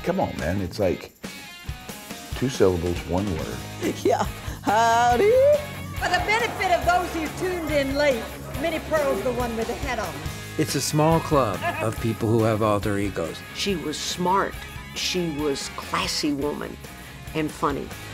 Come on, man. It's like 2 syllables, 1 word. Yeah. Howdy. For the benefit of those who tuned in late, Minnie Pearl's the one with the hat on. It's a small club of people who have alter egos. She was smart. She was classy woman and funny.